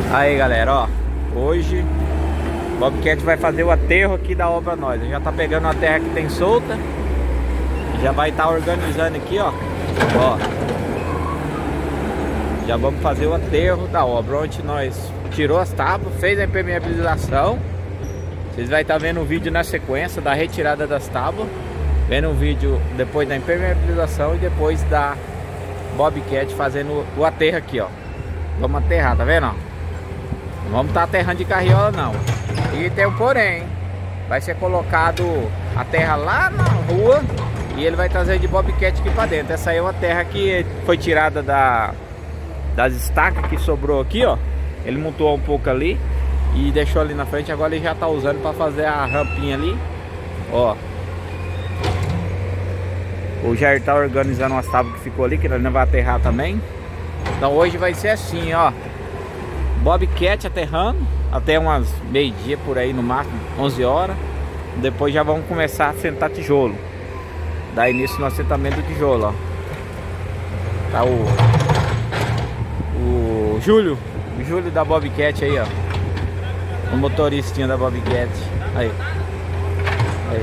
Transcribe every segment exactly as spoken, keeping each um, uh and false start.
Aí galera, ó, hoje o Bobcat vai fazer o aterro aqui da obra nós. Já tá pegando a terra que tem solta, já vai estar tá organizando aqui, ó. Ó, já vamos fazer o aterro da obra, onde nós tirou as tábuas, fez a impermeabilização. Vocês vão estar tá vendo o vídeo na sequência da retirada das tábuas, vendo o vídeo depois da impermeabilização e depois da Bobcat fazendo o aterro aqui, ó. Vamos aterrar, tá vendo, ó? Não vamos estar tá aterrando de carriola não. E tem um porém, vai ser colocado a terra lá na rua e ele vai trazer de Bobcat aqui para dentro. Essa aí é uma terra que foi tirada da, das estacas que sobrou aqui, ó. Ele montou um pouco ali e deixou ali na frente. Agora ele já tá usando para fazer a rampinha ali, ó. O Jair tá organizando umas tábuas que ficou ali, que ele não vai aterrar também. Então hoje vai ser assim, ó. Bobcat aterrando até umas meio-dia por aí, no máximo onze horas. Depois já vamos começar a sentar tijolo. Dar início no assentamento do tijolo, ó. Tá o O Júlio, o Júlio da Bobcat aí, ó. O motoristinha da Bobcat. Aí. Aí.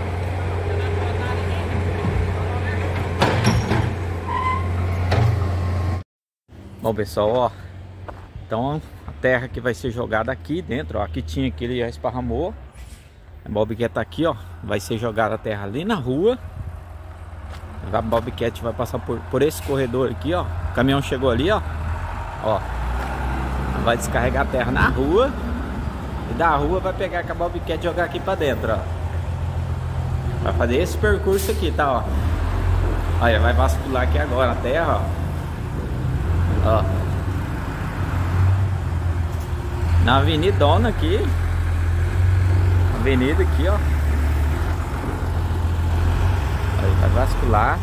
Bom pessoal, ó. Então a terra que vai ser jogada aqui dentro, ó. Aqui tinha que ele já esparramou. A Bobcat tá aqui, ó. Vai ser jogada a terra ali na rua. A Bobcat vai passar por, por esse corredor aqui, ó. O caminhão chegou ali, ó. Ó. Vai descarregar a terra na rua. E da rua vai pegar com a Bobcat e jogar aqui pra dentro, ó. Vai fazer esse percurso aqui, tá, ó. Olha, vai vascular aqui agora a terra, ó. Ó. Na avenidona aqui. Avenida aqui, ó. Aí vai vascular.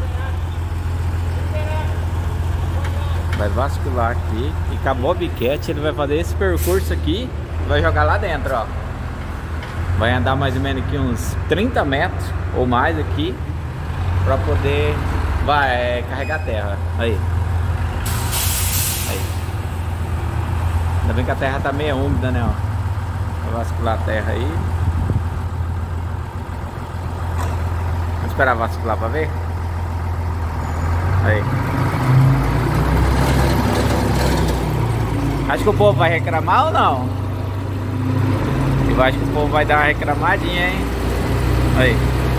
Vai vascular aqui. E com a Bobcat ele vai fazer esse percurso aqui e vai jogar lá dentro, ó. Vai andar mais ou menos aqui uns trinta metros ou mais aqui pra poder vai é, carregar a terra. Aí. Aí. Ainda bem que a terra tá meio úmida, né, ó. Vai vascular a terra aí. Vamos esperar vascular pra ver. Aí. Acho que o povo vai reclamar ou não? Eu acho que o povo vai dar uma reclamadinha, hein? Aí.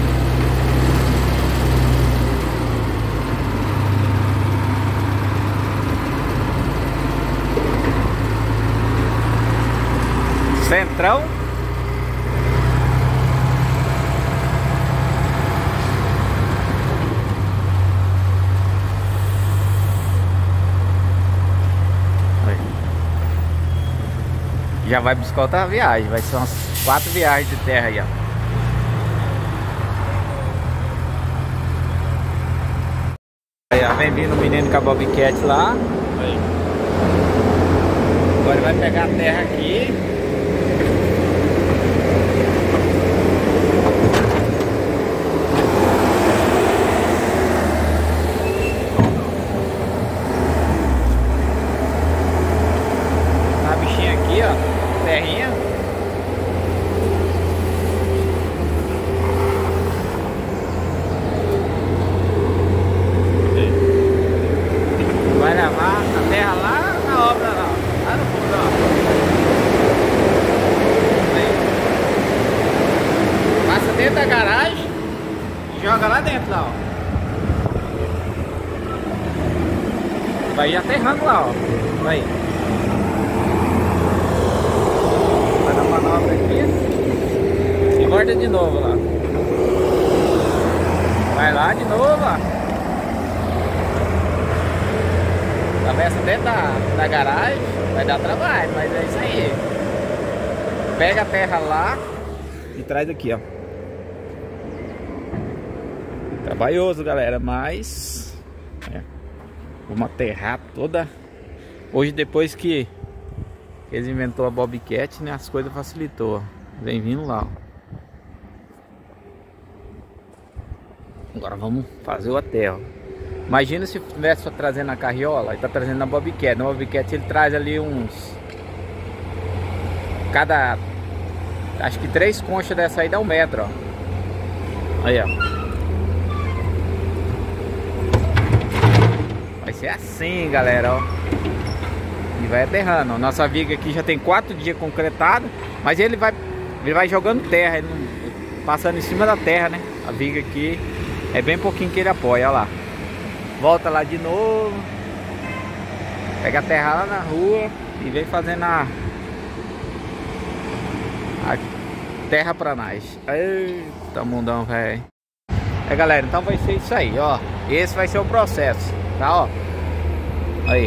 Centrão. Aí. Já vai buscar outra viagem. Vai ser umas quatro viagens de terra aí, ó. Aí, ó, vem vindo o menino com a Bobcat lá. Aí. Agora ele vai pegar a terra aqui. Terrinha. Vai levar a terra lá na obra lá, lá no fundo, ó. Aí. Passa dentro da garagem e joga lá dentro lá, ó. Vai ir aterrando lá, ó. Vai. Manobra aqui e volta de novo lá. Vai lá de novo, ó. Atravessa dentro da, da garagem. Vai dar trabalho, mas é isso aí. Pega a terra lá e traz aqui, ó. Trabalhoso, galera, mas é, vamos aterrar toda. Hoje, depois que eles inventou a Bobcat, né, as coisas facilitou. Vem vindo lá, ó. Agora vamos fazer o aterro. Imagina se tivesse só trazendo a carriola e tá trazendo a Bobcat. Na Bobcat ele traz ali uns cada, acho que três conchas dessa aí dá um metro, ó. Aí, ó. Vai ser assim, galera, ó. E vai aterrando. Nossa viga aqui já tem quatro dias concretada, mas ele vai, ele vai jogando terra, ele não, passando em cima da terra, né? A viga aqui é bem pouquinho que ele apoia, ó lá. Volta lá de novo. Pega a terra lá na rua e vem fazendo a, a terra pra nós. Eita mundão, velho. É, galera, então vai ser isso aí, ó. Esse vai ser o processo, tá, ó. Aí.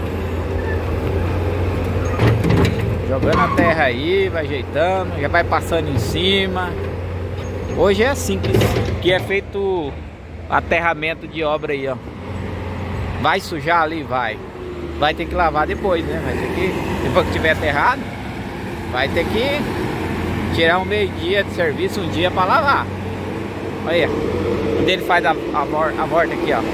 Jogando a terra aí, vai ajeitando, já vai passando em cima. Hoje é assim que, que é feito o aterramento de obra aí, ó. Vai sujar ali? Vai. Vai ter que lavar depois, né? Vai ter que, depois que tiver aterrado, vai ter que tirar um meio dia de serviço, um dia pra lavar. Olha aí, onde ele faz a, a, a volta aqui, ó.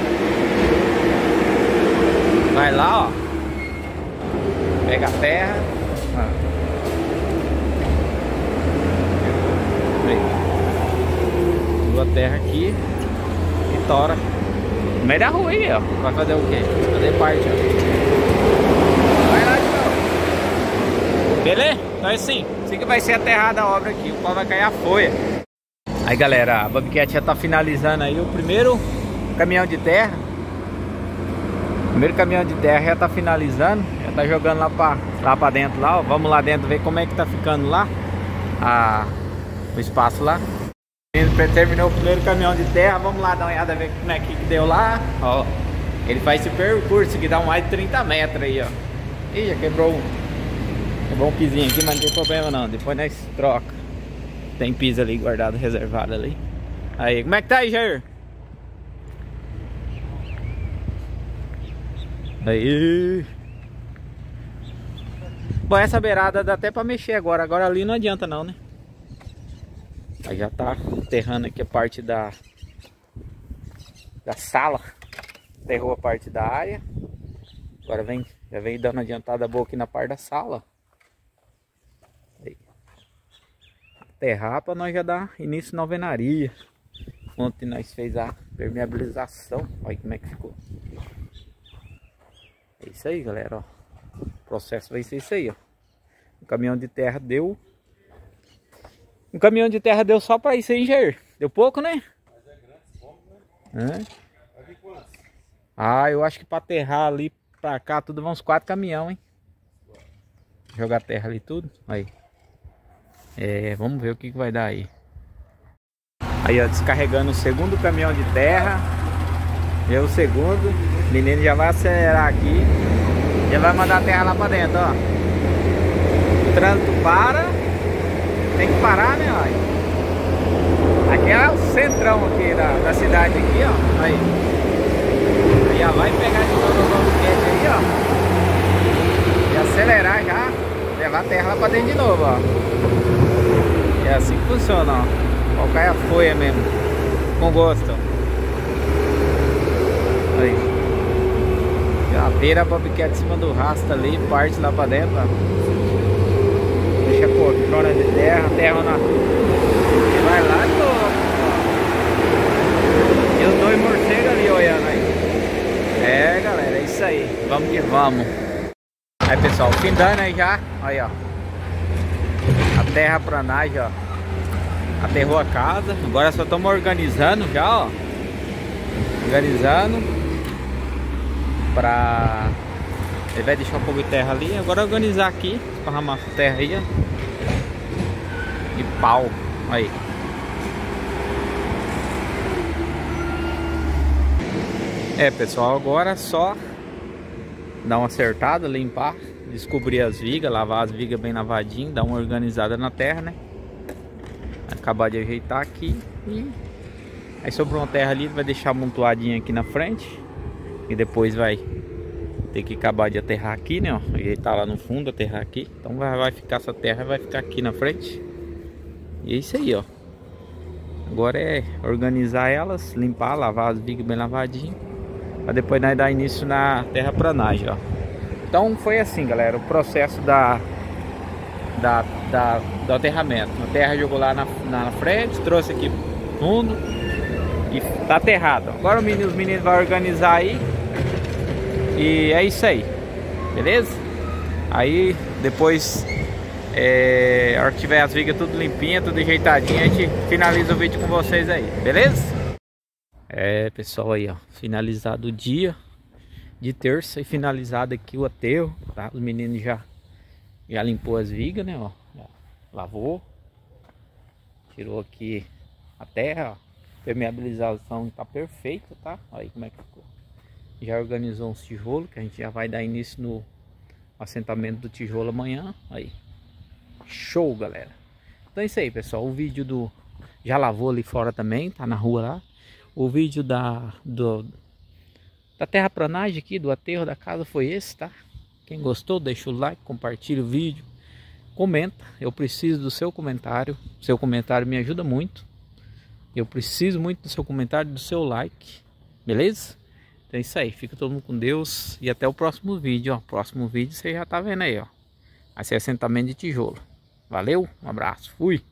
Vai lá, ó. Pega a terra. Aí. A terra aqui e tora. No meio da rua aí, ó. Vai fazer o quê? Fazer parte, ó. Vai lá de novo. Beleza? Então é assim. Assim que vai ser aterrada a obra aqui. O pau vai cair a folha. Aí, galera, a Bobcat já tá finalizando aí o primeiro caminhão de terra. O primeiro caminhão de terra já tá finalizando. Já tá jogando lá pra, lá pra dentro lá, ó. Vamos lá dentro ver como é que tá ficando lá a, o espaço lá. Terminou o primeiro caminhão de terra. Vamos lá dar uma olhada, ver como é que deu lá. Ó, ele faz esse percurso que dá mais de trinta metros aí, ó. Ih, já quebrou um, quebrou um pisinho aqui, mas não tem problema não. Depois nós troca. Tem piso ali guardado, reservado ali. Aí, como é que tá aí, Jair? Aí. Bom, essa beirada dá até pra mexer agora. Agora ali não adianta não, né? Aí já tá aterrando aqui a parte da da sala. Aterrou a parte da área. Agora vem, já vem dando adiantada boa aqui na parte da sala. Aí. Aterrar pra nós já dar início na alvenaria. Ontem nós fez a permeabilização. Olha como é que ficou. É isso aí, galera, ó. O processo vai ser isso aí, ó. O caminhão de terra deu. Um caminhão de terra deu só pra isso aí, Jair. Deu pouco, né? Mas é grande, bom, né? É? Vai vir quantos? Ah, eu acho que pra aterrar ali pra cá tudo vão uns quatro caminhões, hein? Jogar terra ali tudo. Aí. É, vamos ver o que, que vai dar aí. Aí, ó, descarregando o segundo caminhão de terra. É o segundo. O menino já vai acelerar aqui. Já vai mandar a terra lá pra dentro, ó. O trânsito para. Tem que parar, né, ó. Aqui é o centrão aqui da, da cidade aqui, ó. Aí. Aí já vai pegar de novo o banquete aí, ó. E acelerar já. Levar a terra lá pra dentro de novo, ó. É assim que funciona, ó. Qual cai a folha mesmo. Com gosto. Aí. Já vira a Bobcat em cima do rastro ali. Parte lá pra dentro, ó. Deixa a poltrona de terra, terra na... E vai lá de novo. E os dois morcegos ali olhando aí. É, galera, é isso aí. Vamos que vamos. Aí, pessoal, findando aí já. Aí, ó. A terra pra nós, ó. Aterrou a casa. Agora só estamos organizando já, ó. Organizando. Pra... Ele vai deixar um pouco de terra ali. Agora organizar aqui. Esparramar essa terra aí, ó. E pau. Aí. É, pessoal, agora só dar uma acertada, limpar, descobrir as vigas, lavar as vigas bem lavadinho, dar uma organizada na terra, né? Acabar de ajeitar aqui e aí sobrou uma terra ali, vai deixar amontoadinha aqui na frente e depois vai ter que acabar de aterrar aqui, né? Ó, ajeitar lá no fundo, aterrar aqui. Então vai, vai ficar essa terra, vai ficar aqui na frente. E é isso aí, ó. Agora é organizar elas, limpar, lavar as vigas bem lavadinho, para depois nós dar início na terraplanagem, ó. Então foi assim, galera, o processo da da, da, do aterramento. A terra jogou lá na, na frente, trouxe aqui fundo e tá aterrado. Agora o menino, os meninos vão organizar aí. E é isso aí, beleza? Aí depois, é, a hora que tiver as vigas tudo limpinha, tudo ajeitadinho, a gente finaliza o vídeo com vocês aí, beleza? É, pessoal, aí ó, finalizado o dia de terça e finalizado aqui o aterro, tá? Os meninos já, já limpou as vigas, né, ó, já lavou, tirou aqui a terra, ó. Permeabilização tá perfeita, tá? Olha aí como é que ficou. Já organizou uns tijolos, que a gente já vai dar início no assentamento do tijolo amanhã. Aí, show, galera. Então é isso aí, pessoal. O vídeo do... já lavou ali fora também, tá na rua lá. O vídeo da... do... da terraplanagem aqui, do aterro da casa foi esse, tá? Quem gostou, deixa o like, compartilha o vídeo, comenta. Eu preciso do seu comentário. Seu comentário me ajuda muito. Eu preciso muito do seu comentário, do seu like, beleza? Então é isso aí, fica todo mundo com Deus e até o próximo vídeo, ó. Próximo vídeo você já tá vendo aí, ó. Vai ser assentamento de tijolo. Valeu, um abraço, fui!